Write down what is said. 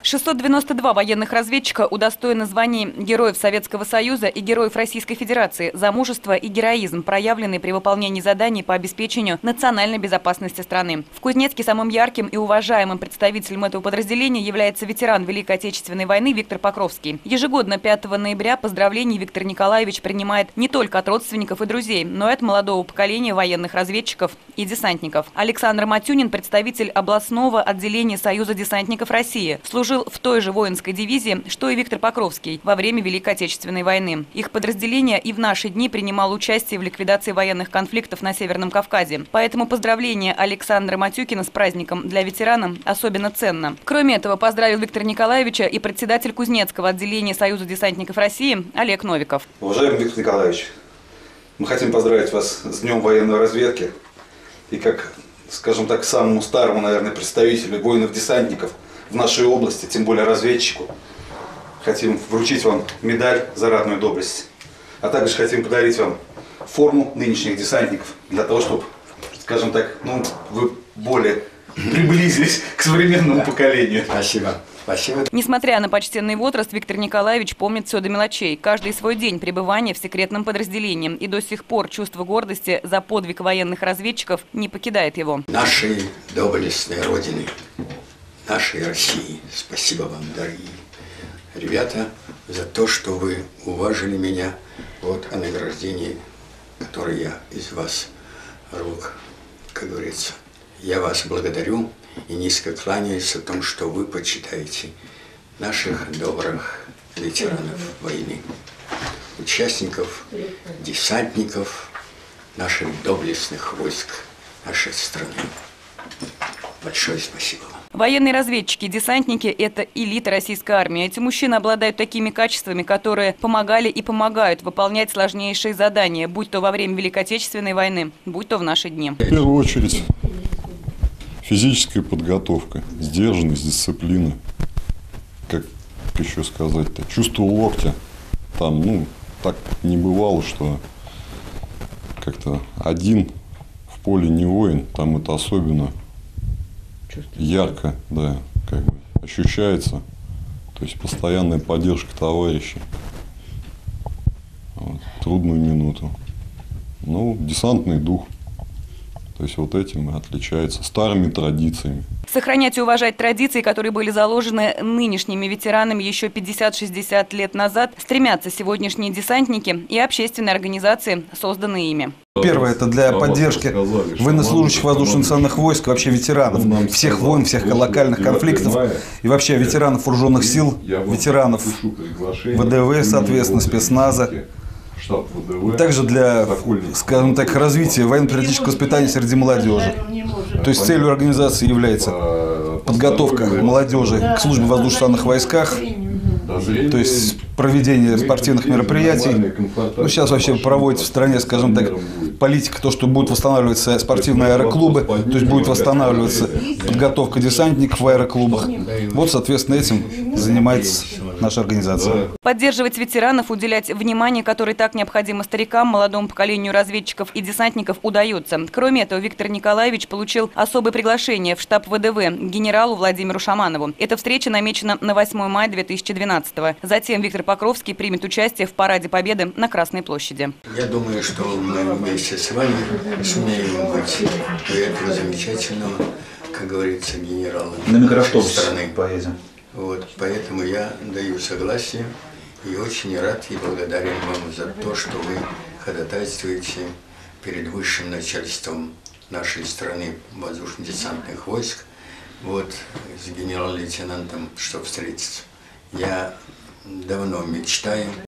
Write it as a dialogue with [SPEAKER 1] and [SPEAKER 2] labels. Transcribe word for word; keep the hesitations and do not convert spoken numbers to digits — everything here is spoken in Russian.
[SPEAKER 1] шестьсот девяносто два военных разведчика удостоены званий Героев Советского Союза и Героев Российской Федерации за мужество и героизм, проявленные при выполнении заданий по обеспечению национальной безопасности страны. В Кузнецке самым ярким и уважаемым представителем этого подразделения является ветеран Великой Отечественной войны Виктор Покровский. Ежегодно пятого ноября поздравлений Виктор Николаевич принимает не только от родственников и друзей, но и от молодого поколения военных разведчиков и десантников. Александр Матюнин, представитель областного отделения Союза десантников России, служил в той же воинской дивизии, что и Виктор Покровский во время Великой Отечественной войны. Их подразделение и в наши дни принимало участие в ликвидации военных конфликтов на Северном Кавказе. Поэтому поздравление Александра Матюкина с праздником для ветерана особенно ценно. Кроме этого, поздравил Виктора Николаевича и председатель Кузнецкого отделения Союза десантников России Олег Новиков.
[SPEAKER 2] Уважаемый Виктор Николаевич, мы хотим поздравить вас с Днем военной разведки. И как, скажем так, самому старому, наверное, представителю воинов-десантников в нашей области, тем более разведчику, хотим вручить вам медаль за ратную доблесть. А также хотим подарить вам форму нынешних десантников, для того, чтобы, скажем так, ну, вы более приблизились к современному поколению.
[SPEAKER 3] Спасибо. Спасибо.
[SPEAKER 1] Несмотря на почтенный возраст, Виктор Николаевич помнит все до мелочей. Каждый свой день пребывания в секретном подразделении. И до сих пор чувство гордости за подвиг военных разведчиков не покидает его.
[SPEAKER 3] Нашей доблестной Родины, нашей России, спасибо вам, дорогие ребята, за то, что вы уважили меня. Вот о награждении, которое я из вас рук, как говорится. Я вас благодарю и низко кланяюсь о том, что вы почитаете наших добрых ветеранов войны, участников, десантников, наших доблестных войск нашей страны. Большое спасибо вам.
[SPEAKER 1] Военные разведчики, десантники – это элита российской армии. Эти мужчины обладают такими качествами, которые помогали и помогают выполнять сложнейшие задания, будь то во время Великой Отечественной войны, будь то в наши дни.
[SPEAKER 4] В первую очередь физическая подготовка, сдержанность, дисциплина. Как еще сказать-то? Чувство локтя. Там, ну, так не бывало, что как-то один в поле не воин, там это особенно ярко, да, как бы ощущается, то есть постоянная поддержка товарищей вот, в трудную минуту. Ну, десантный дух, то есть вот этим и отличается, старыми традициями.
[SPEAKER 1] Сохранять и уважать традиции, которые были заложены нынешними ветеранами еще пятьдесят-шестьдесят лет назад, стремятся сегодняшние десантники и общественные организации, созданные ими.
[SPEAKER 5] Первое – это для поддержки военнослужащих воздушно-национальных войск, вообще ветеранов, всех войн, всех локальных конфликтов, и вообще ветеранов вооруженных сил, ветеранов ВДВ, соответственно, спецназа. Также для, скажем так, развития военно-патриотического воспитания среди молодежи. То есть целью организации является подготовка молодежи к службе в воздушно-национальных войсках, то есть проведение спортивных мероприятий. Ну, сейчас вообще проводится в стране, скажем так, политика, то, что будут восстанавливаться спортивные аэроклубы, то есть будет восстанавливаться подготовка десантников в аэроклубах. Вот, соответственно, этим занимается наша организация.
[SPEAKER 1] Поддерживать ветеранов, уделять внимание, которое так необходимо старикам, молодому поколению разведчиков и десантников, удается. Кроме этого, Виктор Николаевич получил особое приглашение в штаб ВДВ генералу Владимиру Шаманову. Эта встреча намечена на восьмое мая две тысячи двенадцатого. Затем Виктор Покровский примет участие в параде Победы на Красной площади.
[SPEAKER 3] Я думаю, что мы вместе с вами сумеем быть у этого замечательного, как говорится, генерала нашей страны.
[SPEAKER 2] Поедем.
[SPEAKER 3] Вот, поэтому я даю согласие и очень рад и благодарен вам за то, что вы ходатайствуете перед высшим начальством нашей страны воздушно-десантных войск, вот, с генерал-лейтенантом, чтобы встретиться. Я давно мечтаю